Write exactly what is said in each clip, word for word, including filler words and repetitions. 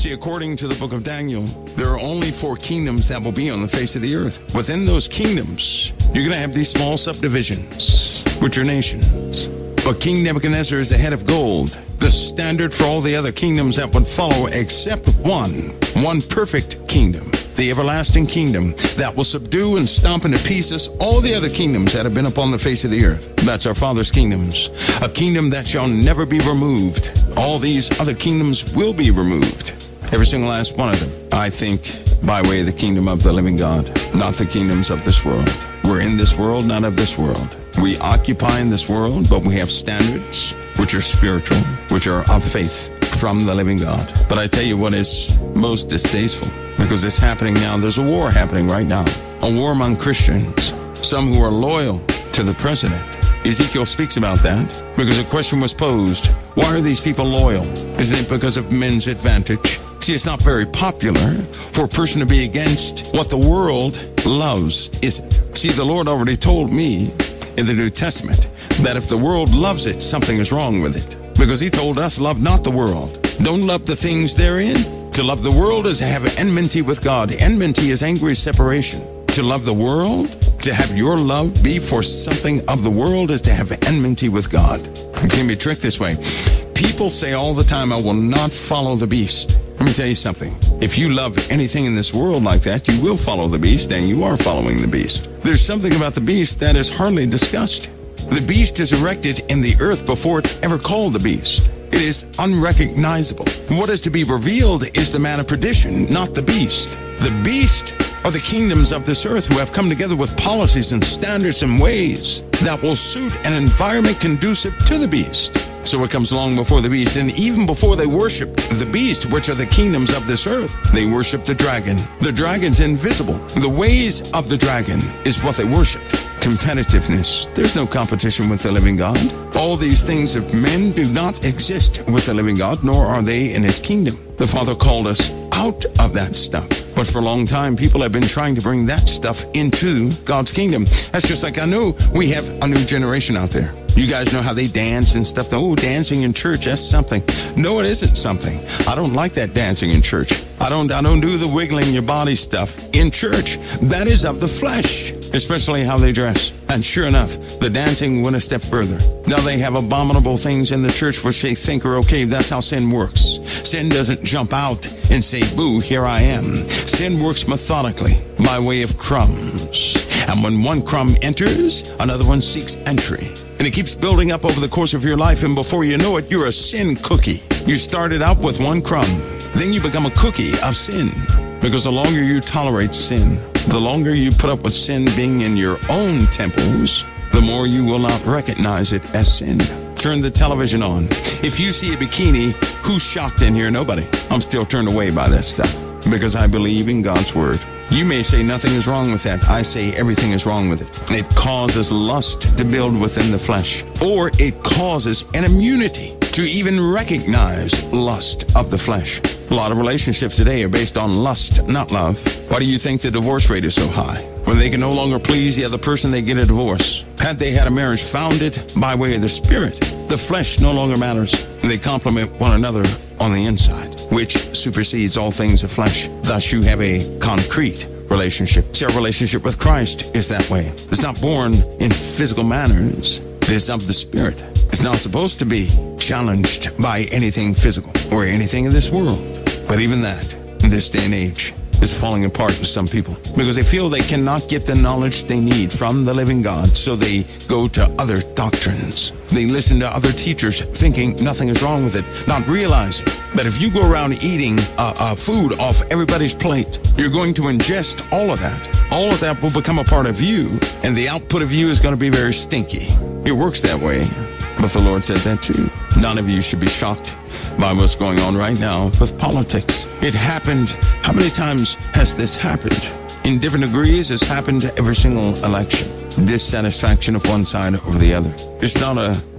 See, according to the book of Daniel, there are only four kingdoms that will be on the face of the earth. Within those kingdoms, you're going to have these small subdivisions, which are nations. But King Nebuchadnezzar is the head of gold, the standard for all the other kingdoms that would follow except one, one perfect kingdom, the everlasting kingdom that will subdue and stomp into pieces all the other kingdoms that have been upon the face of the earth. That's our Father's kingdoms, a kingdom that shall never be removed. All these other kingdoms will be removed, every single last one of them. I think by way of the kingdom of the living God, not the kingdoms of this world. We're in this world, not of this world. We occupy in this world, but we have standards which are spiritual, which are of faith from the living God. But I tell you what is most distasteful, because it's happening now. There's a war happening right now, a war among Christians, some who are loyal to the president. Ezekiel speaks about that because a question was posed. Why are these people loyal? Isn't it because of men's advantage? See, it's not very popular for a person to be against what the world loves, is it? See, the Lord already told me in the New Testament that if the world loves it, something is wrong with it. Because he told us, love not the world. Don't love the things therein. To love the world is to have enmity with God. Enmity is angry separation. To love the world, to have your love be for something of the world, is to have enmity with God. You can't be tricked this way. People say all the time, I will not follow the beast. Let me tell you something. If you love anything in this world like that, you will follow the beast, and you are following the beast. There's something about the beast that is hardly discussed. The beast is erected in the earth before it's ever called the beast. It is unrecognizable. What is to be revealed is the man of perdition, not the beast. The beast are the kingdoms of this earth who have come together with policies and standards and ways that will suit an environment conducive to the beast. So it comes along before the beast, and even before they worship the beast, which are the kingdoms of this earth, they worship the dragon. The dragon's invisible. The ways of the dragon is what they worshiped. Competitiveness. There's no competition with the living God. All these things of men do not exist with the living God, nor are they in his kingdom. The Father called us out of that stuff. But for a long time, people have been trying to bring that stuff into God's kingdom. That's just like I know we have a new generation out there. You guys know how they dance and stuff. Oh, dancing in church, that's something. No, it isn't something. I don't like that dancing in church. I don't I don't do the wiggling your body stuff in church. That is of the flesh, especially how they dress. And sure enough, the dancing went a step further. Now they have abominable things in the church which they think are okay. That's how sin works. Sin doesn't jump out and say, boo, here I am. Sin works methodically by way of crumbs. And when one crumb enters, another one seeks entry. And it keeps building up over the course of your life, and before you know it, you're a sin cookie. You started out with one crumb, then you become a cookie of sin. Because the longer you tolerate sin, the longer you put up with sin being in your own temples, the more you will not recognize it as sin. Turn the television on. If you see a bikini, who's shocked in here? Nobody. I'm still turned away by that stuff because I believe in God's word. You may say nothing is wrong with that. I say everything is wrong with it. It causes lust to build within the flesh, or it causes an immunity to even recognize lust of the flesh. A lot of relationships today are based on lust, not love. Why do you think the divorce rate is so high? When they can no longer please the other person, they get a divorce. Had they had a marriage founded by way of the Spirit, the flesh no longer matters. They complement one another on the inside, which supersedes all things of flesh. Thus, you have a concrete relationship. See, our relationship with Christ is that way. It's not born in physical manners. It is of the Spirit. It's not supposed to be challenged by anything physical or anything in this world. But even that, in this day and age, is falling apart in some people because they feel they cannot get the knowledge they need from the living God, so they go to other doctrines. They listen to other teachers thinking nothing is wrong with it, not realizing that if you go around eating uh, uh, food off everybody's plate, you're going to ingest all of that. All of that will become a part of you, and the output of you is going to be very stinky. It works that way, but the Lord said that too. None of you should be shocked by what's going on right now with politics. It happened. How many times has this happened? In different degrees, it's happened to every single election. Dissatisfaction of one side over the other. It's not a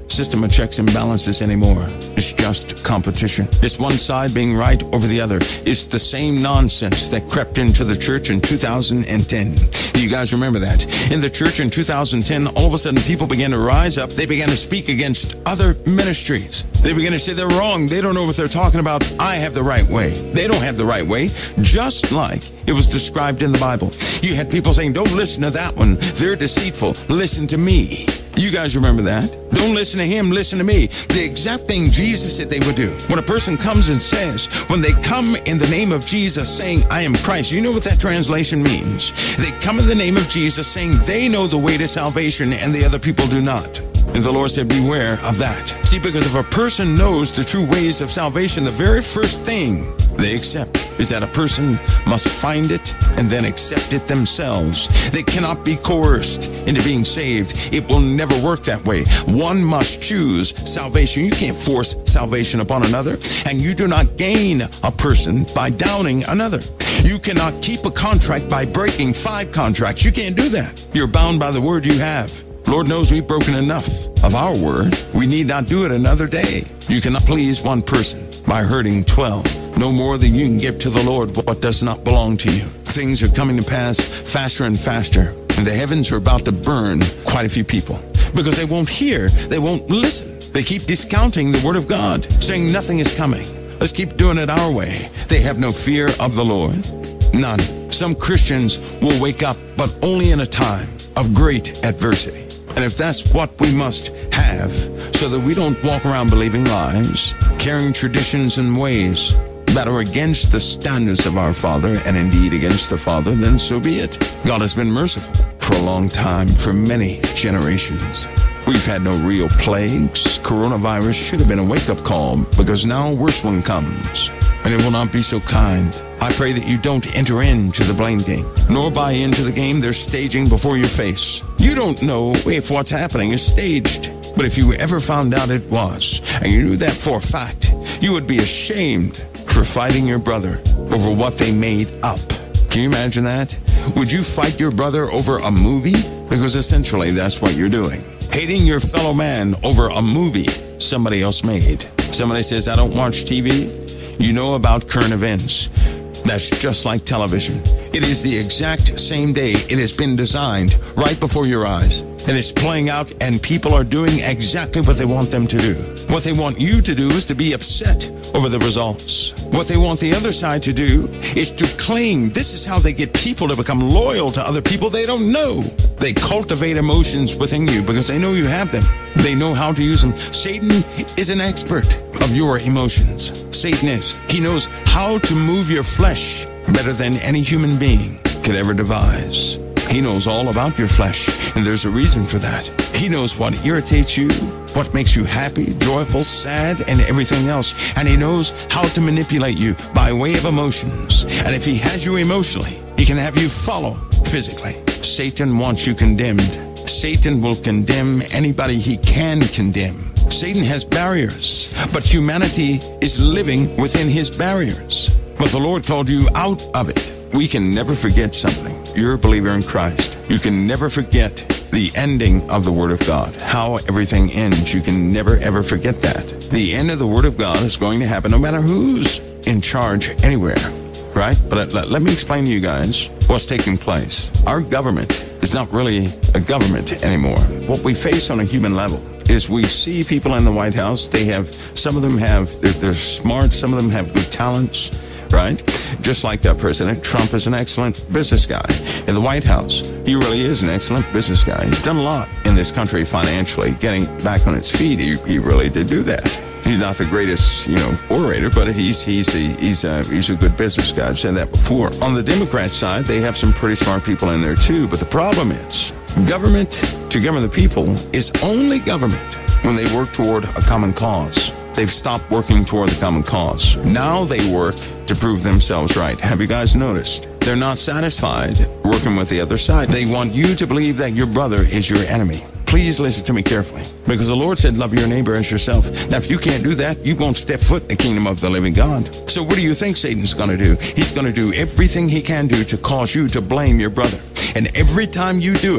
system of checks and balances anymore. It's just competition. It's one side being right over the other. It's the same nonsense that crept into the church in two thousand ten. You guys remember that? In the church in two thousand ten, all of a sudden people began to rise up. They began to speak against other ministries. They began to say they're wrong. They don't know what they're talking about. I have the right way. They don't have the right way. Just like it was described in the Bible. You had people saying, don't listen to that one. They're deceitful. Listen to me. You guys remember that? Don't listen to him, listen to me. The exact thing Jesus said they would do. When a person comes and says, when they come in the name of Jesus saying, I am Christ, you know what that translation means? They come in the name of Jesus saying they know the way to salvation and the other people do not. And the Lord said, beware of that. See, because if a person knows the true ways of salvation, the very first thing they accept is that a person must find it and then accept it themselves. They cannot be coerced into being saved. It will never work that way. One must choose salvation. You can't force salvation upon another, and you do not gain a person by downing another. You cannot keep a contract by breaking five contracts. You can't do that. You're bound by the word you have. Lord knows we've broken enough of our word. We need not do it another day. You cannot please one person by hurting twelve. No more than you can give to the Lord what does not belong to you. Things are coming to pass faster and faster, and the heavens are about to burn quite a few people because they won't hear, they won't listen. They keep discounting the word of God, saying nothing is coming. Let's keep doing it our way. They have no fear of the Lord. None. Some Christians will wake up, but only in a time of great adversity. And if that's what we must have, so that we don't walk around believing lies, carrying traditions and ways that are against the standards of our Father, and indeed against the Father, then so be it. God has been merciful for a long time, for many generations. We've had no real plagues. Coronavirus should have been a wake-up call, because now a worse one comes, and it will not be so kind. I pray that you don't enter into the blame game, nor buy into the game they're staging before your face. You don't know if what's happening is staged, but if you ever found out it was, and you knew that for a fact, you would be ashamed for fighting your brother over what they made up. Can you imagine that? Would you fight your brother over a movie? Because essentially that's what you're doing. Hating your fellow man over a movie somebody else made. Somebody says, I don't watch T V. You know about current events. That's just like television. It is the exact same day it has been designed right before your eyes. And it's playing out, and people are doing exactly what they want them to do. What they want you to do is to be upset over the results. What they want the other side to do is to claim. This is how they get people to become loyal to other people they don't know. They cultivate emotions within you because they know you have them. They know how to use them. Satan is an expert of your emotions. Satan is. He knows how to move your flesh better than any human being could ever devise. He knows all about your flesh, and there's a reason for that. He knows what irritates you, what makes you happy, joyful, sad, and everything else. And he knows how to manipulate you by way of emotions. And if he has you emotionally, he can have you follow physically. Satan wants you condemned. Satan will condemn anybody he can condemn. Satan has barriers, but humanity is living within his barriers. But the Lord called you out of it. We can never forget something. You're a believer in Christ. You can never forget the ending of the Word of God, how everything ends. You can never, ever forget that. The end of the Word of God is going to happen no matter who's in charge anywhere, right? But let, let me explain to you guys what's taking place. Our government is not really a government anymore. What we face on a human level is we see people in the White House. They have, some of them have, they're, they're smart, some of them have good talents, right? Just like that President Trump is an excellent business guy. In the White House, he really is an excellent business guy. He's done a lot in this country financially, getting back on its feet. He, he really did do that. He's not the greatest, you know, orator, but he's he's a, he's a, he's a good business guy. I've said that before. On the Democrat side, they have some pretty smart people in there too. But the problem is, government to govern the people is only government when they work toward a common cause. They've stopped working toward the common cause. Now they work to prove themselves right. Have you guys noticed? They're not satisfied working with the other side. They want you to believe that your brother is your enemy. Please listen to me carefully, because the Lord said, love your neighbor as yourself. Now, if you can't do that, you won't step foot in the kingdom of the living God. So what do you think Satan's going to do? He's going to do everything he can do to cause you to blame your brother. And every time you do it,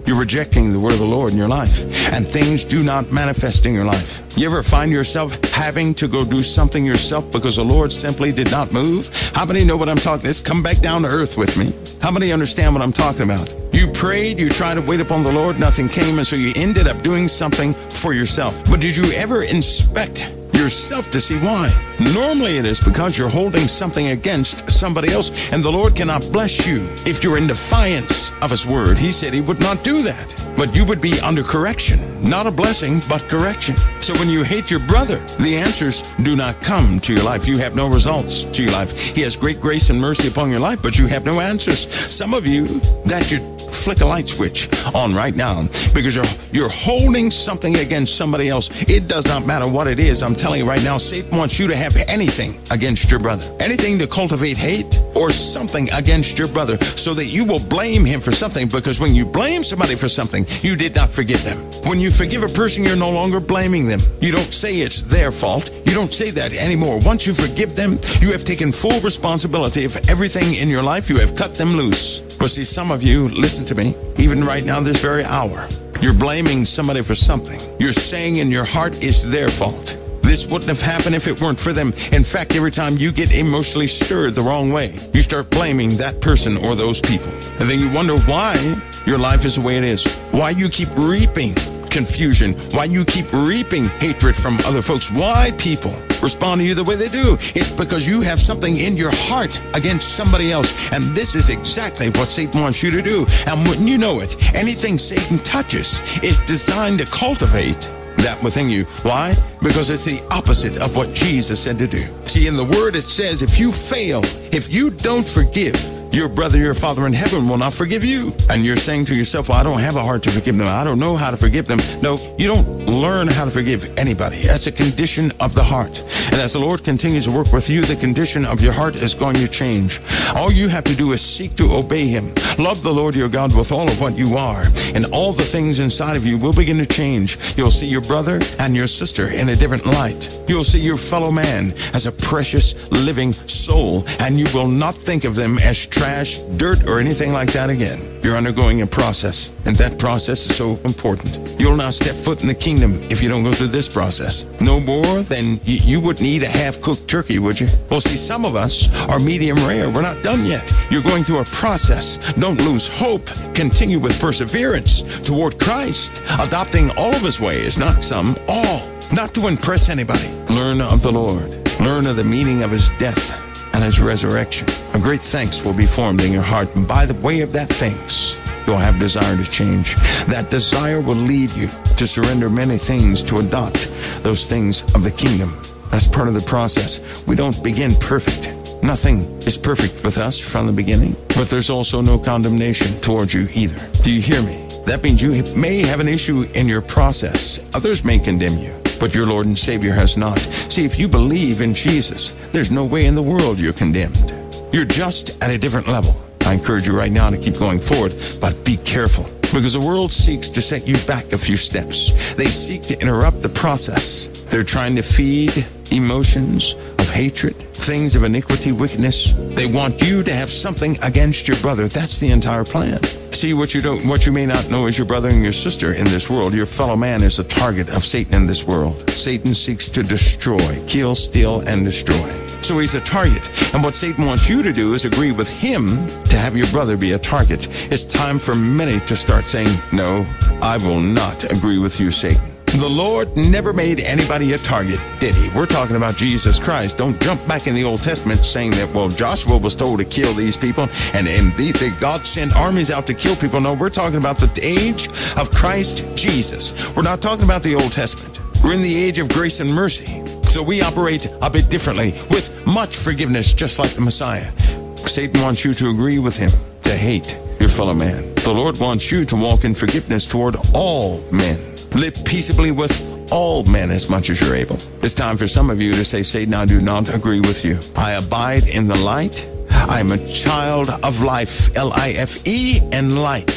You're rejecting the word of the Lord in your life, and things do not manifest in your life. You ever find yourself having to go do something yourself because the Lord simply did not move? How many know what I'm talking? Let's come back down to earth with me. How many understand what I'm talking about? You prayed, you tried to wait upon the Lord, nothing came, and so you ended up doing something for yourself. But did you ever inspect yourself to see why? Normally it is because you're holding something against somebody else, and the Lord cannot bless you if you're in defiance of His word. He said He would not do that, but you would be under correction. Not a blessing, but correction. So when you hate your brother, the answers do not come to your life. You have no results to your life. He has great grace and mercy upon your life, but you have no answers. Some of you, that should flick a light switch on right now, because you're you're holding something against somebody else. It does not matter what it is. I'm telling you right now, Satan wants you to have anything against your brother, anything to cultivate hate or something against your brother, so that you will blame him for something. Because when you blame somebody for something, you did not forgive them. When you forgive a person, you're no longer blaming them. You don't say it's their fault. You don't say that anymore. Once you forgive them, you have taken full responsibility of everything in your life. You have cut them loose. But see, some of you, listen to me, even right now, this very hour, you're blaming somebody for something. You're saying in your heart it's their fault. This wouldn't have happened if it weren't for them. In fact, every time you get emotionally stirred the wrong way, you start blaming that person or those people. And then you wonder why your life is the way it is. Why you keep reaping confusion. Why you keep reaping hatred from other folks. Why people respond to you the way they do. It's because you have something in your heart against somebody else. And this is exactly what Satan wants you to do. And when you know it, anything Satan touches is designed to cultivate that within you. Why? Because it's the opposite of what Jesus said to do. See, in the Word it says, if you fail, if you don't forgive, your brother, your Father in heaven will not forgive you. And you're saying to yourself, well, I don't have a heart to forgive them. I don't know how to forgive them. No, you don't learn how to forgive anybody. That's a condition of the heart. And as the Lord continues to work with you, the condition of your heart is going to change. All you have to do is seek to obey Him. Love the Lord your God with all of what you are. And all the things inside of you will begin to change. You'll see your brother and your sister in a different light. You'll see your fellow man as a precious living soul. And you will not think of them as trash, dirt, or anything like that again. You're undergoing a process, and that process is so important. You'll not step foot in the kingdom if you don't go through this process. No more than you, you would need a half-cooked turkey, would you? Well, see, some of us are medium rare. We're not done yet. You're going through a process. Don't lose hope. Continue with perseverance toward Christ, adopting all of His ways, not some, all. Not to impress anybody. Learn of the Lord. Learn of the meaning of His death and His resurrection. A great thanks will be formed in your heart, and by the way of that thanks, you'll have desire to change. That desire will lead you to surrender many things, to adopt those things of the kingdom. That's part of the process. We don't begin perfect. Nothing is perfect with us from the beginning, but there's also no condemnation towards you either. Do you hear me? That means you may have an issue in your process. Others may condemn you, but your Lord and Savior has not. See, if you believe in Jesus, there's no way in the world you're condemned. You're just at a different level. I encourage you right now to keep going forward, but be careful, because the world seeks to set you back a few steps. They seek to interrupt the process. They're trying to feed emotions of hatred, things of iniquity, wickedness. They want you to have something against your brother. That's the entire plan. See, what you don't, what you may not know is your brother and your sister in this world. Your fellow man is a target of Satan in this world. Satan seeks to destroy, kill, steal, and destroy. So he's a target. And what Satan wants you to do is agree with him to have your brother be a target. It's time for many to start saying, no, I will not agree with you, Satan. The Lord never made anybody a target, did He? We're talking about Jesus Christ. Don't jump back in the Old Testament saying that, well, Joshua was told to kill these people, and, and the, the God sent armies out to kill people. No, we're talking about the age of Christ Jesus. We're not talking about the Old Testament. We're in the age of grace and mercy. So we operate a bit differently, with much forgiveness, just like the Messiah. Satan wants you to agree with him, to hate your fellow man. The Lord wants you to walk in forgiveness toward all men. Live peaceably with all men as much as you're able. It's time for some of you to say, Satan, I do not agree with you. I abide in the light. I am a child of life, L I F E, and light.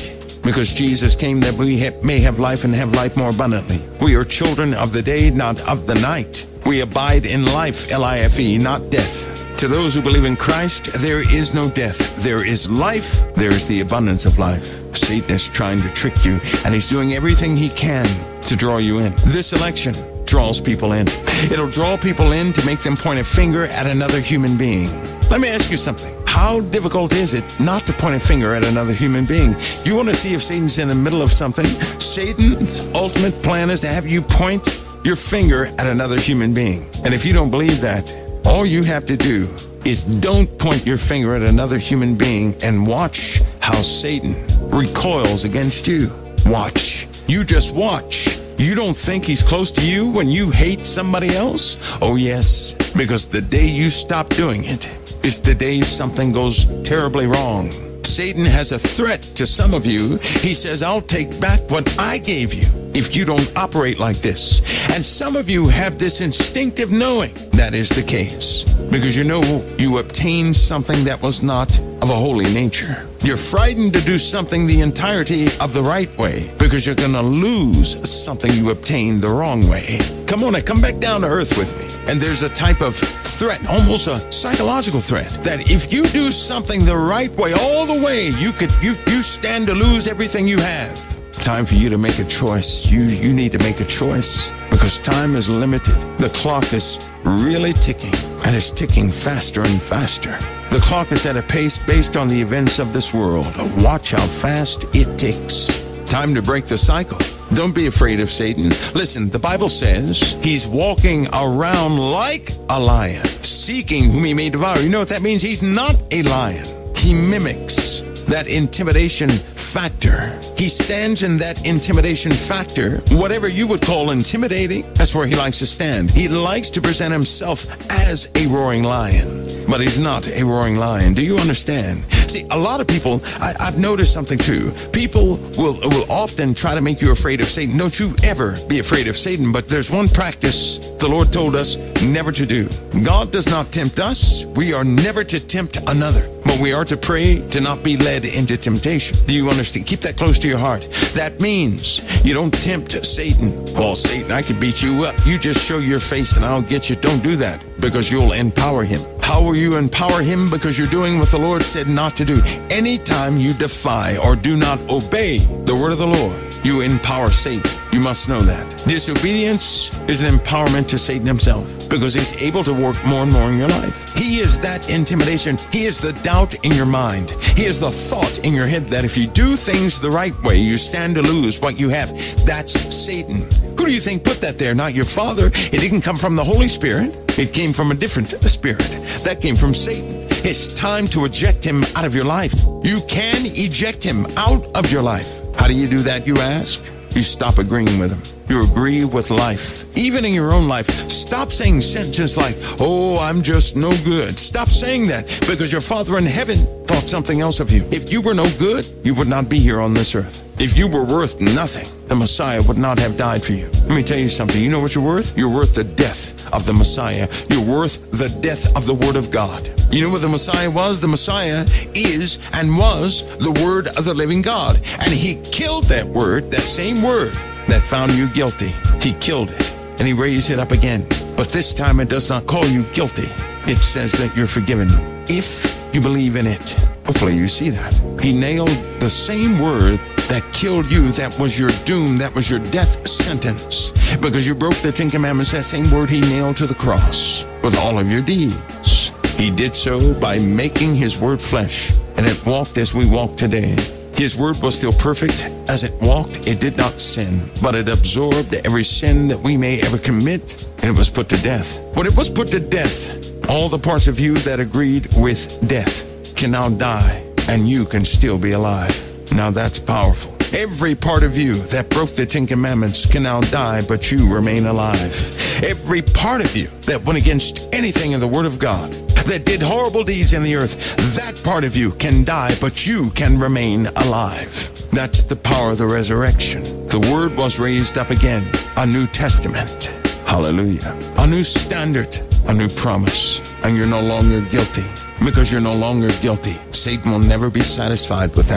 because Jesus came that we ha- may have life and have life more abundantly. We are children of the day, not of the night. We abide in life, L I F E, not death. To those who believe in Christ, there is no death. There is life. There is the abundance of life. Satan is trying to trick you, and he's doing everything he can to draw you in. This election draws people in. It'll draw people in to make them point a finger at another human being. Let me ask you something. How difficult is it not to point a finger at another human being? You want to see if Satan's in the middle of something? Satan's ultimate plan is to have you point your finger at another human being. And if you don't believe that, all you have to do is don't point your finger at another human being and watch how Satan recoils against you. Watch. You just watch. You don't think he's close to you when you hate somebody else? Oh yes, because the day you stop doing it is the day something goes terribly wrong. Satan has a threat to some of you. He says, I'll take back what I gave you if you don't operate like this. And some of you have this instinctive knowing that is the case, because you know you obtained something that was not of a holy nature. You're frightened to do something the entirety of the right way because you're going to lose something you obtained the wrong way. Come on, now, come back down to earth with me. And there's a type of threat, almost a psychological threat, that if you do something the right way, all the way, you could you you stand to lose everything you have. Time for you to make a choice. You you need to make a choice because time is limited. The clock is really ticking, and it's ticking faster and faster. The clock is at a pace based on the events of this world. Watch how fast it ticks. Time to break the cycle. Don't be afraid of Satan. Listen, the Bible says he's walking around like a lion, seeking whom he may devour. You know what that means? He's not a lion. He mimics that intimidation factor. He stands in that intimidation factor. Whatever you would call intimidating, that's where he likes to stand. He likes to present himself as a roaring lion, but he's not a roaring lion. Do you understand? See, a lot of people, I, I've noticed something too. People will, will often try to make you afraid of Satan. Don't you ever be afraid of Satan, but there's one practice the Lord told us never to do. God does not tempt us. We are never to tempt another, but we are to pray to not be led into temptation. Do you understand? Keep that close to your heart. That means you don't tempt Satan. Well, Satan, I can beat you up. You just show your face and I'll get you. Don't do that, because you'll empower him. How will you empower him? Because you're doing what the Lord said not to do. Anytime you defy or do not obey the word of the Lord, you empower Satan. You must know that. Disobedience is an empowerment to Satan himself, because he's able to work more and more in your life. He is that intimidation. He is the doubt in your mind. He is the thought in your head that if you do things the right way, you stand to lose what you have. That's Satan. Who do you think put that there? Not your Father. It didn't come from the Holy Spirit. It came from a different spirit. That came from Satan. It's time to eject him out of your life. You can eject him out of your life. How do you do that, you ask? You stop agreeing with him. You agree with life. Even in your own life, stop saying sentences like, oh, I'm just no good. Stop saying that, because your Father in heaven thought something else of you. If you were no good, you would not be here on this earth. If you were worth nothing, the Messiah would not have died for you. Let me tell you something. You know what you're worth? You're worth the death of the Messiah. You're worth the death of the Word of God. You know what the Messiah was? The Messiah is and was the Word of the living God. And he killed that Word, that same Word that found you guilty. He killed it and he raised it up again. But this time it does not call you guilty. It says that you're forgiven if you believe in it. Hopefully you see that. He nailed the same Word that killed you. That was your doom. That was your death sentence. Because you broke the Ten Commandments, that same Word he nailed to the cross with all of your deeds. He did so by making his Word flesh, and it walked as we walk today. His Word was still perfect. As it walked, it did not sin, but it absorbed every sin that we may ever commit, and it was put to death. When it was put to death, all the parts of you that agreed with death can now die, and you can still be alive. Now that's powerful. Every part of you that broke the Ten Commandments can now die, but you remain alive. Every part of you that went against anything in the Word of God, that did horrible deeds in the earth, that part of you can die, but you can remain alive. That's the power of the resurrection. The Word was raised up again. A new testament. Hallelujah. A new standard. A new promise. And you're no longer guilty. Because you're no longer guilty, Satan will never be satisfied with that.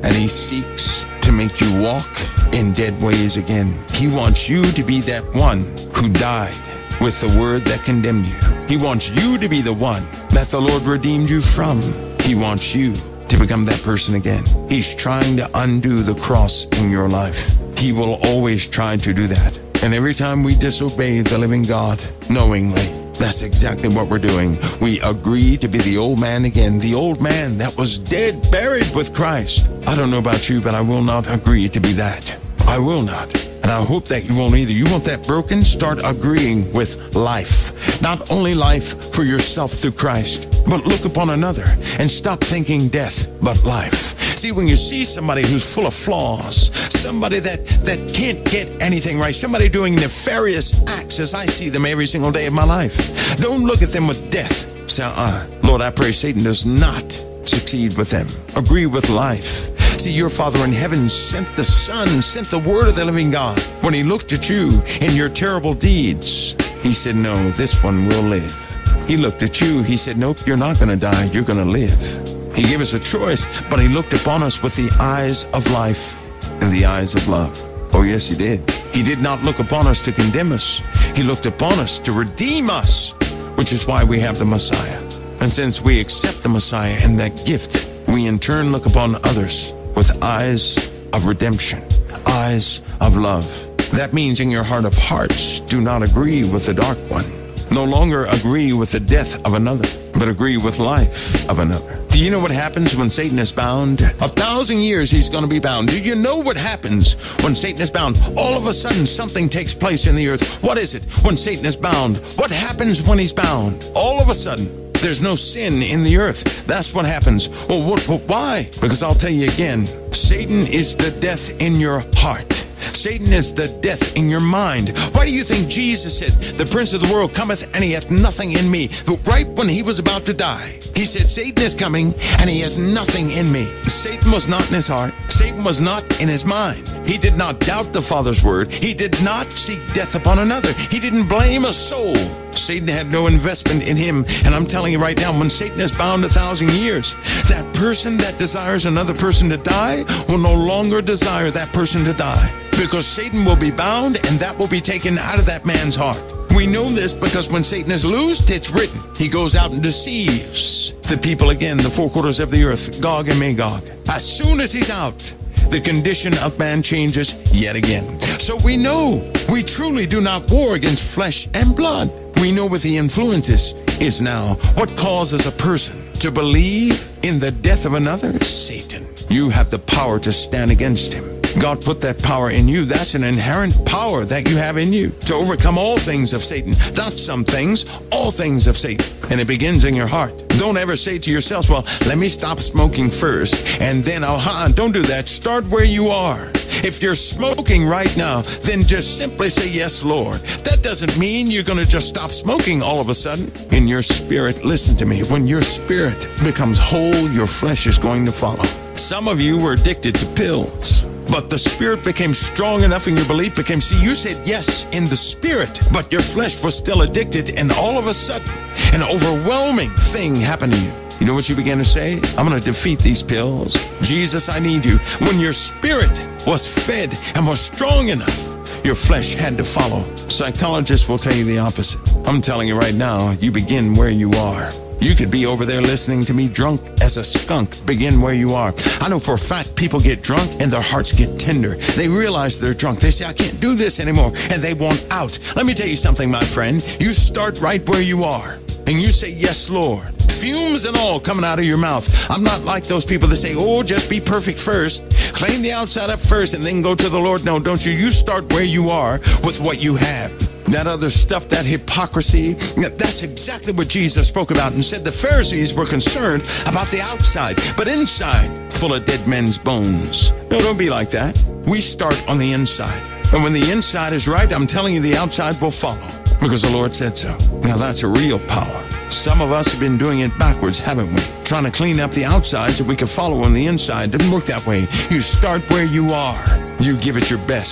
and he seeks to make you walk in dead ways again. He wants you to be that one who died with the word that condemned you. He wants you to be the one that the Lord redeemed you from. He wants you to become that person again. He's trying to undo the cross in your life. He will always try to do that. And every time we disobey the living God knowingly, that's exactly what we're doing. We agree to be the old man again, the old man that was dead, buried with Christ. I don't know about you, but I will not agree to be that. I will not. And I hope that you won't either. You want that broken? Start agreeing with life. Not only life for yourself through Christ, but look upon another and stop thinking death, but life. See, when you see somebody who's full of flaws, somebody that, that can't get anything right, somebody doing nefarious acts as I see them every single day of my life, don't look at them with death. Say, uh, Lord, I pray Satan does not succeed with them. Agree with life. See, your Father in heaven sent the Son, sent the Word of the living God. When he looked at you in your terrible deeds, he said, no, this one will live. He looked at you, he said, nope, you're not going to die, you're going to live. He gave us a choice, but he looked upon us with the eyes of life and the eyes of love. Oh, yes, he did. He did not look upon us to condemn us. He looked upon us to redeem us, which is why we have the Messiah. And since we accept the Messiah and that gift, we in turn look upon others with eyes of redemption, eyes of love. That means in your heart of hearts, do not agree with the dark one. No longer agree with the death of another, but agree with life of another. Do you know what happens when Satan is bound? A thousand years he's going to be bound. Do you know what happens when Satan is bound? All of a sudden something takes place in the earth. What is it when Satan is bound? What happens when he's bound? All of a sudden, there's no sin in the earth. That's what happens. Well, what, what, why? Because I'll tell you again, Satan is the death in your heart. Satan is the death in your mind. Why do you think Jesus said, the prince of the world cometh and he hath nothing in me? But right when he was about to die, he said, Satan is coming and he has nothing in me. Satan was not in his heart. Satan was not in his mind. He did not doubt the Father's word. He did not seek death upon another. He didn't blame a soul. Satan had no investment in him. And I'm telling you right now, when Satan is bound a thousand years, that person that desires another person to die will no longer desire that person to die. Because Satan will be bound and that will be taken out of that man's heart. We know this because when Satan is loosed, it's written. He goes out and deceives the people again, the four quarters of the earth, Gog and Magog. As soon as he's out, the condition of man changes yet again. So we know we truly do not war against flesh and blood. We know what the influences is now. What causes a person to believe in the death of another? Satan. You have the power to stand against him. God put that power in you. That's an inherent power that you have in you to overcome all things of Satan. Not some things, all things of Satan. And it begins in your heart. Don't ever say to yourself, well, let me stop smoking first and then I'll, uh, don't do that. Start where you are. If you're smoking right now, then just simply say, yes, Lord. That doesn't mean you're going to just stop smoking all of a sudden. In your spirit, listen to me, when your spirit becomes whole, your flesh is going to follow. Some of you were addicted to pills, but the spirit became strong enough and your belief became, see, you said yes in the spirit, but your flesh was still addicted, and all of a sudden, an overwhelming thing happened to you. You know what you began to say? I'm going to defeat these pills. Jesus, I need you. When your spirit was fed and was strong enough, your flesh had to follow. Psychologists will tell you the opposite. I'm telling you right now, you begin where you are. You could be over there listening to me drunk as a skunk. Begin where you are. I know for a fact people get drunk and their hearts get tender. They realize they're drunk. They say, I can't do this anymore. And they want out. Let me tell you something, my friend. You start right where you are. And you say, yes, Lord. Fumes and all coming out of your mouth. I'm not like those people that say, oh, just be perfect first. Clean the outside up first and then go to the Lord. No, don't you. You start where you are with what you have. That other stuff, that hypocrisy, that's exactly what Jesus spoke about and said the Pharisees were concerned about the outside, but inside, full of dead men's bones. No, don't be like that. We start on the inside. And when the inside is right, I'm telling you, the outside will follow because the Lord said so. Now that's a real power. Some of us have been doing it backwards, haven't we? Trying to clean up the outside so we can follow on the inside. Doesn't work that way. You start where you are. You give it your best.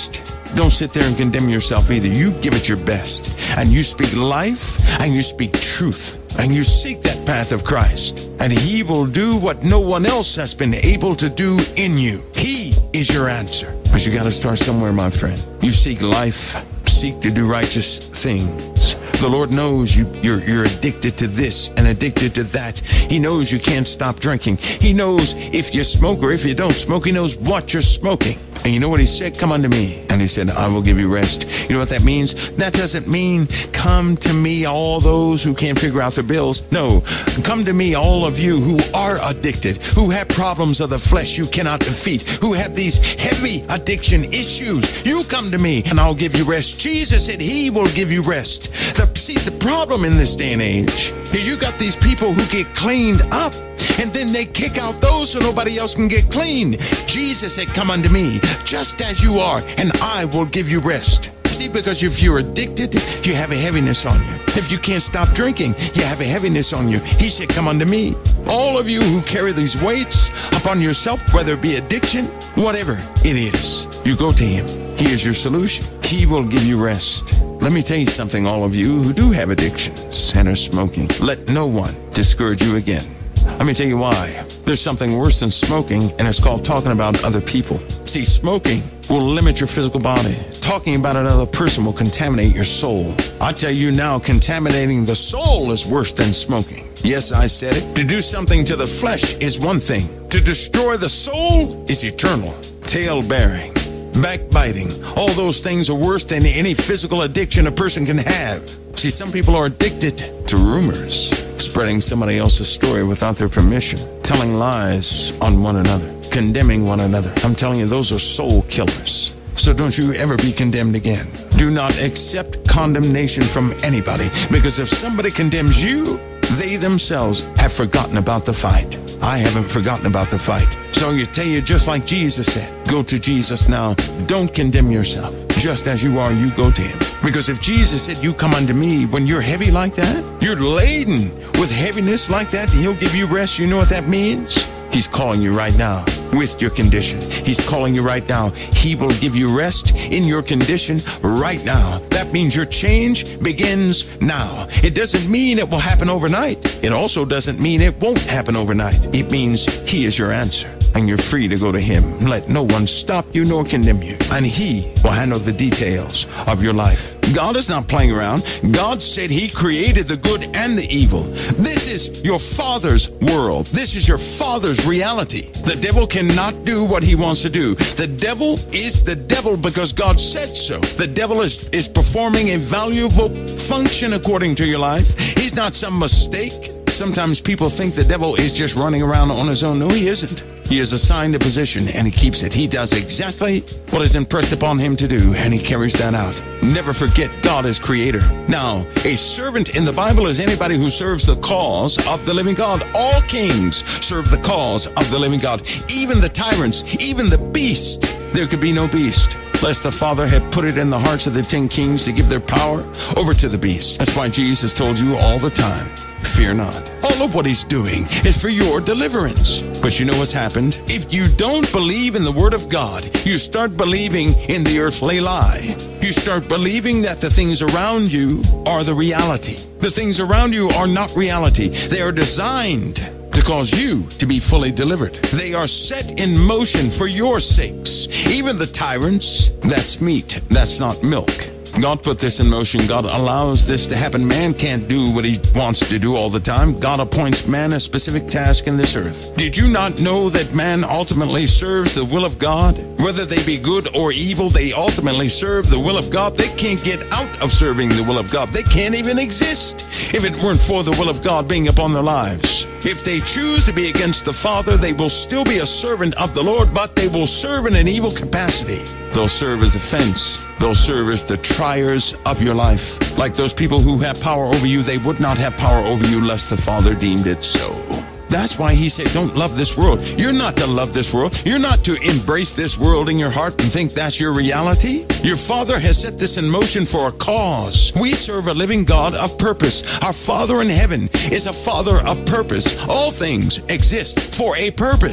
don't sit there and condemn yourself either. You give it your best, and you speak life, and you speak truth, and you seek that path of Christ, and he will do what no one else has been able to do in you. He is your answer. But you got to start somewhere, my friend. You seek life, seek to do righteous things. The Lord knows you, you're, you're addicted to this and addicted to that. He knows you can't stop drinking. He knows if you smoke or if you don't smoke. He knows what you're smoking. And you know what he said? Come unto me. And he said, I will give you rest. You know what that means? That doesn't mean come to me, all those who can't figure out their bills. No, come to me, all of you who are addicted, who have problems of the flesh you cannot defeat, who have these heavy addiction issues. You come to me and I'll give you rest. Jesus said he will give you rest. The, see, the problem in this day and age is you got these people who get cleaned up, and then they kick out those so nobody else can get clean. Jesus said, come unto me, just as you are, and I will give you rest. See, because if you're addicted, you have a heaviness on you. If you can't stop drinking, you have a heaviness on you. He said, come unto me. All of you who carry these weights upon yourself, whether it be addiction, whatever it is, you go to him. He is your solution. He will give you rest. Let me tell you something, all of you who do have addictions and are smoking. Let no one discourage you again. Let me tell you why. There's something worse than smoking, and it's called talking about other people. See, smoking will limit your physical body. Talking about another person will contaminate your soul. I tell you now, contaminating the soul is worse than smoking. Yes, I said it. To do something to the flesh is one thing. To destroy the soul is eternal. Tail-bearing, backbiting, all those things are worse than any physical addiction a person can have. See, some people are addicted to rumors, spreading somebody else's story without their permission, telling lies on one another, condemning one another. I'm telling you, those are soul killers. So don't you ever be condemned again. Do not accept condemnation from anybody, because if somebody condemns you, they themselves have forgotten about the fight. I haven't forgotten about the fight. So you tell you, just like Jesus said, go to Jesus now. Don't condemn yourself. Just as you are, you go to him. Because if Jesus said, you come unto me, when you're heavy like that, you're laden with heaviness like that, he'll give you rest. You know what that means? He's calling you right now with your condition. He's calling you right now. He will give you rest in your condition right now. That means your change begins now. It doesn't mean it will happen overnight. It also doesn't mean it won't happen overnight. It means he is your answer, and you're free to go to him. Let no one stop you nor condemn you, and he will handle the details of your life. God is not playing around. God said he created the good and the evil. This is your Father's world. This is your Father's reality. The devil cannot do what he wants to do. The devil is the devil because God said so. The devil is, is performing a valuable function according to your life. He's not some mistake. Sometimes people think the devil is just running around on his own. No, he isn't. He is assigned a position, and he keeps it. He does exactly what is impressed upon him to do, and he carries that out. Never forget God is creator. Now, a servant in the Bible is anybody who serves the cause of the living God. All kings serve the cause of the living God. Even the tyrants, even the beast. There could be no beast, lest the Father had put it in the hearts of the ten kings to give their power over to the beast. That's why Jesus told you all the time, fear not. All of what he's doing is for your deliverance. But you know what's happened? If you don't believe in the word of God, you start believing in the earthly lie. You start believing that the things around you are the reality. The things around you are not reality. They are designed to cause you to be fully delivered. They are set in motion for your sakes. Even the tyrants, that's meat, that's not milk. God put this in motion. God allows this to happen. Man can't do what he wants to do all the time. God appoints man a specific task in this earth. Did you not know that man ultimately serves the will of God? Whether they be good or evil, they ultimately serve the will of God. They can't get out of serving the will of God. They can't even exist if it weren't for the will of God being upon their lives. If they choose to be against the Father, they will still be a servant of the Lord, but they will serve in an evil capacity. They'll serve as a fence. They'll serve as the triers of your life. Like those people who have power over you, they would not have power over you lest the Father deemed it so. That's why he said, don't love this world. You're not to love this world. You're not to embrace this world in your heart and think that's your reality. Your Father has set this in motion for a cause. We serve a living God of purpose. Our Father in heaven is a Father of purpose. All things exist for a purpose.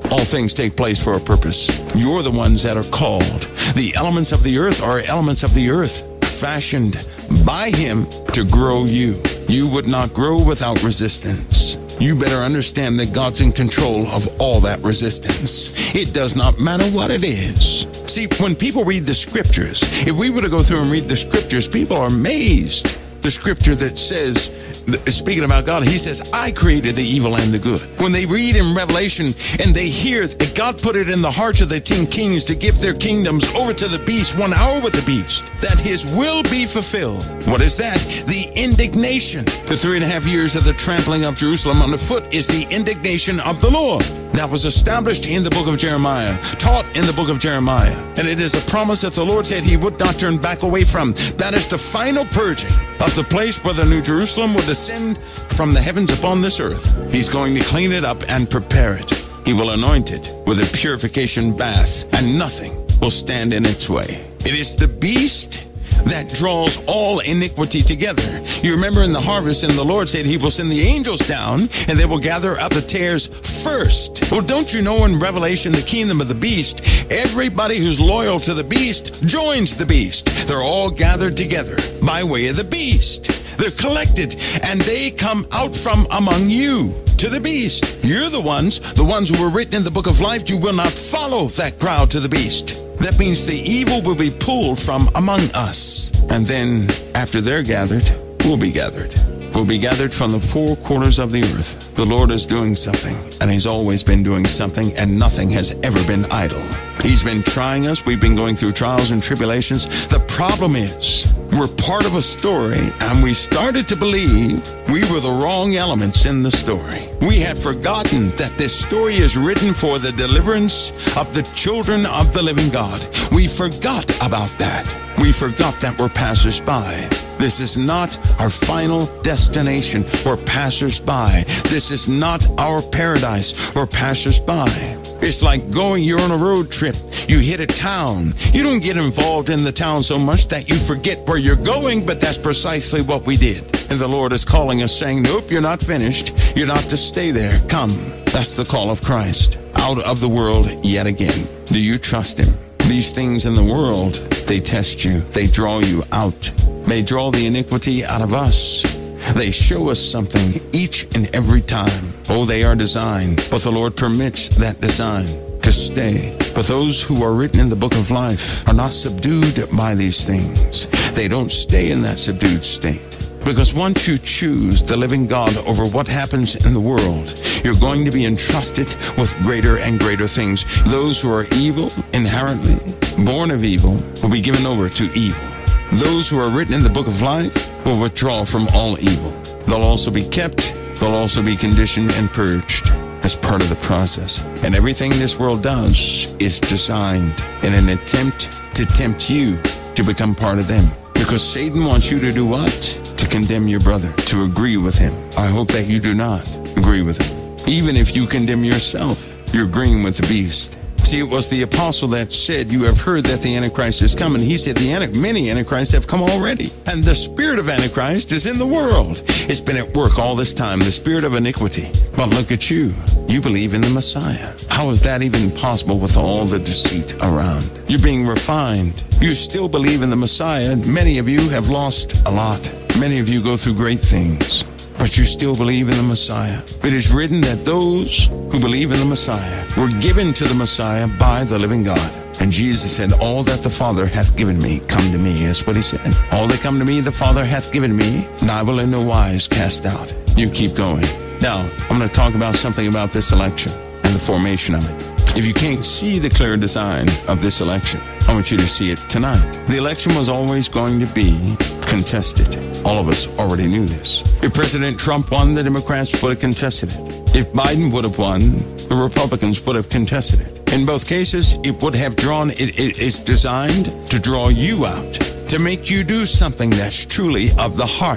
All things take place for a purpose. You're the ones that are called. The elements of the earth are elements of the earth, fashioned by him to grow you. You would not grow without resistance. You better understand that God's in control of all that resistance. It does not matter what it is. See, when people read the scriptures, if we were to go through and read the scriptures, people are amazed. The scripture that says, speaking about God, he says, I created the evil and the good. When they read in Revelation and they hear that God put it in the hearts of the ten kings to give their kingdoms over to the beast, one hour with the beast, that his will be fulfilled. What is that? The indignation. The three and a half years of the trampling of Jerusalem underfoot is the indignation of the Lord. That was established in the book of Jeremiah, taught in the book of Jeremiah. And it is a promise that the Lord said he would not turn back away from. That is the final purging of the place where the New Jerusalem will descend from the heavens upon this earth. He's going to clean it up and prepare it. He will anoint it with a purification bath, and nothing will stand in its way. It is the beast that draws all iniquity together. You remember in the harvest, and the Lord said he will send the angels down and they will gather up the tares first. Well, don't you know in Revelation, the kingdom of the beast, everybody who's loyal to the beast joins the beast. They're all gathered together by way of the beast. They're collected and they come out from among you to the beast. You're the ones, the ones who were written in the book of life. You will not follow that crowd to the beast. That means the evil will be pulled from among us. And then after they're gathered, we'll be gathered. We'll be gathered from the four corners of the earth. The Lord is doing something, and he's always been doing something, and nothing has ever been idle. He's been trying us. We've been going through trials and tribulations. The problem is we're part of a story, and we started to believe we were the wrong elements in the story. We had forgotten that this story is written for the deliverance of the children of the living God. We forgot about that. We forgot that we're passers-by. This is not our final destination. We're passers-by. This is not our paradise. We're passers-by. It's like going, you're on a road trip. You hit a town. You don't get involved in the town so much that you forget where you're going, but that's precisely what we did. And the Lord is calling us saying, nope, you're not finished. You're not to stay there. Come. That's the call of Christ. Out of the world yet again. Do you trust him? These things in the world, they test you. They draw you out. They draw the iniquity out of us. They show us something each and every time. Oh, they are designed, but the Lord permits that design to stay. But those who are written in the book of life are not subdued by these things. They don't stay in that subdued state. Because once you choose the living God over what happens in the world, you're going to be entrusted with greater and greater things. Those who are evil, inherently born of evil, will be given over to evil. Those who are written in the book of life will withdraw from all evil. They'll also be kept. They'll also be conditioned and purged as part of the process. And everything this world does is designed in an attempt to tempt you to become part of them. Because Satan wants you to do what? To condemn your brother, to agree with him. I hope that you do not agree with him. Even if you condemn yourself, you're agreeing with the beast. See, it was the apostle that said, you have heard that the Antichrist is coming. He said, the Antic- many Antichrists have come already. And the spirit of Antichrist is in the world. It's been at work all this time, the spirit of iniquity. But look at you. You believe in the Messiah. How is that even possible with all the deceit around? You're being refined. You still believe in the Messiah. Many of you have lost a lot. Many of you go through great things. But you still believe in the Messiah. It is written that those who believe in the Messiah were given to the Messiah by the living God. And Jesus said, all that the Father hath given me, come to me. That's what he said. All that come to me, the Father hath given me, and I will in no wise cast out. You keep going. Now, I'm going to talk about something about this election and the formation of it. If you can't see the clear design of this election, I want you to see it tonight. The election was always going to be contested. All of us already knew this. If President Trump won, the Democrats would have contested it. If Biden would have won, the Republicans would have contested it. In both cases, it would have drawn, it, it is designed to draw you out, to make you do something that's truly of the heart.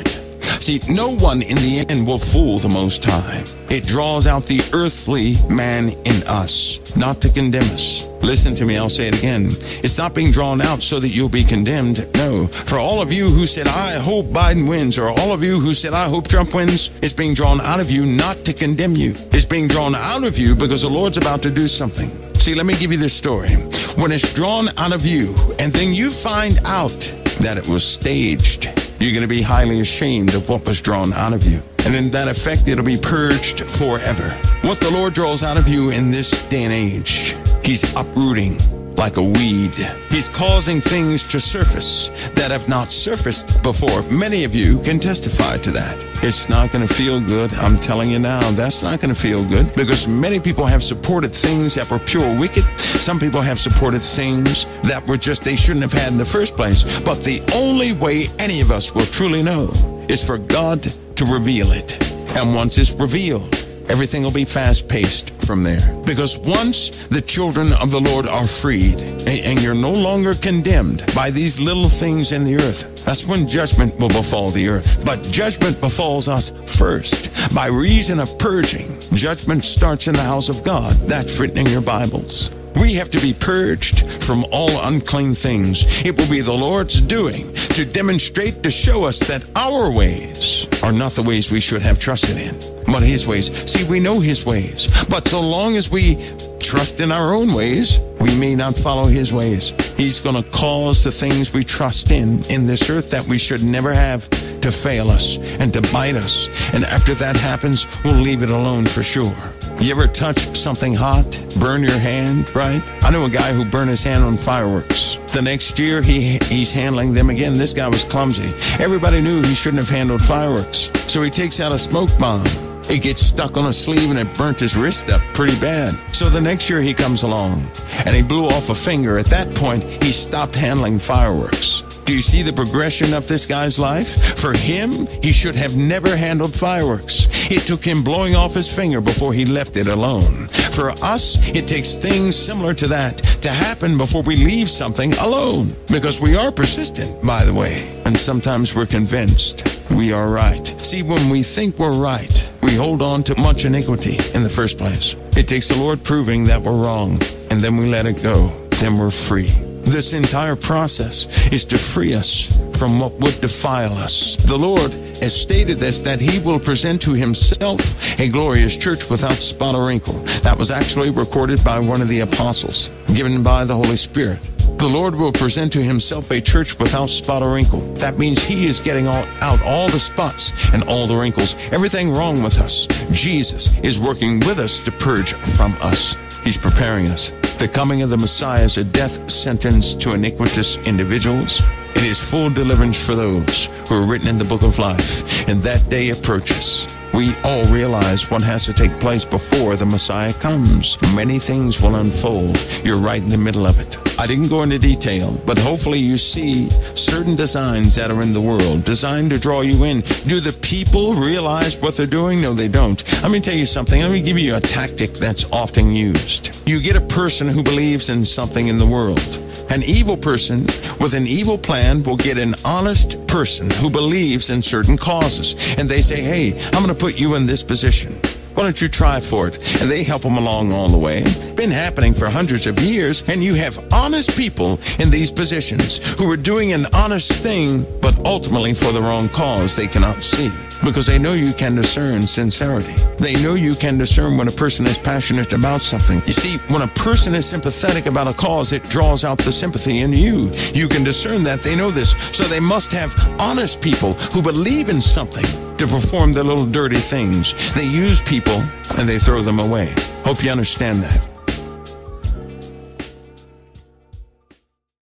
See, no one in the end will fool the Most High. It draws out the earthly man in us, not to condemn us. Listen to me, I'll say it again. It's not being drawn out so that you'll be condemned. No. For all of you who said, I hope Biden wins, or all of you who said, I hope Trump wins, it's being drawn out of you not to condemn you. It's being drawn out of you because the Lord's about to do something. See, let me give you this story. When it's drawn out of you, and then you find out that it was staged, you're going to be highly ashamed of what was drawn out of you. And in that effect, it'll be purged forever. What the Lord draws out of you in this day and age, He's uprooting like a weed. He's causing things to surface that have not surfaced before. Many of you can testify to that. It's not going to feel good. I'm telling you now, that's not going to feel good, because many people have supported things that were pure wicked. Some people have supported things that were just they shouldn't have had in the first place. But the only way any of us will truly know is for God to reveal it. And once it's revealed, everything will be fast-paced from there. Because once the children of the Lord are freed, and, and you're no longer condemned by these little things in the earth, that's when judgment will befall the earth. But judgment befalls us first by reason of purging. Judgment starts in the house of God. That's written in your Bibles. We have to be purged from all unclean things. It will be the Lord's doing to demonstrate, to show us that our ways are not the ways we should have trusted in, but His ways. See, we know His ways, but so long as we trust in our own ways, we may not follow His ways. He's going to cause the things we trust in, in this earth that we should never have, to fail us and to bite us. And after that happens, we'll leave it alone for sure. You ever touch something hot, burn your hand, right? I know a guy who burned his hand on fireworks. The next year, he he's handling them again. This guy was clumsy. Everybody knew he shouldn't have handled fireworks. So he takes out a smoke bomb. It gets stuck on his sleeve and it burnt his wrist up pretty bad. So the next year he comes along and he blew off a finger. At that point, he stopped handling fireworks. Do you see the progression of this guy's life? For him, he should have never handled fireworks. It took him blowing off his finger before he left it alone. For us, it takes things similar to that to happen before we leave something alone. Because we are persistent, by the way. And sometimes we're convinced we are right. See, when we think we're right, we hold on to much iniquity in the first place. It takes the Lord proving that we're wrong, and then we let it go. Then we're free. This entire process is to free us from what would defile us. The Lord has stated this, that He will present to Himself a glorious church without spot or wrinkle. That was actually recorded by one of the apostles, given by the Holy Spirit. The Lord will present to Himself a church without spot or wrinkle. That means He is getting all, out all the spots and all the wrinkles, everything wrong with us. Jesus is working with us to purge from us. He's preparing us. The coming of the Messiah is a death sentence to iniquitous individuals. It is full deliverance for those who are written in the book of life. And that day approaches. We all realize what has to take place before the Messiah comes. Many things will unfold. You're right in the middle of it. I didn't go into detail, but hopefully you see certain designs that are in the world, designed to draw you in. Do the people realize what they're doing? No, they don't. Let me tell you something. Let me give you a tactic that's often used. You get a person who believes in something in the world. An evil person with an evil plan will get an honest person who believes in certain causes. And they say, hey, I'm going to put you in this position. Why don't you try for it? And they help them along all the way. Been happening for hundreds of years, and you have honest people in these positions who are doing an honest thing, but ultimately for the wrong cause they cannot see. Because they know you can discern sincerity. They know you can discern when a person is passionate about something. You see, when a person is sympathetic about a cause, it draws out the sympathy in you. You can discern that. They know this. So they must have honest people who believe in something to perform the little dirty things. They use people and they throw them away. Hope you understand that.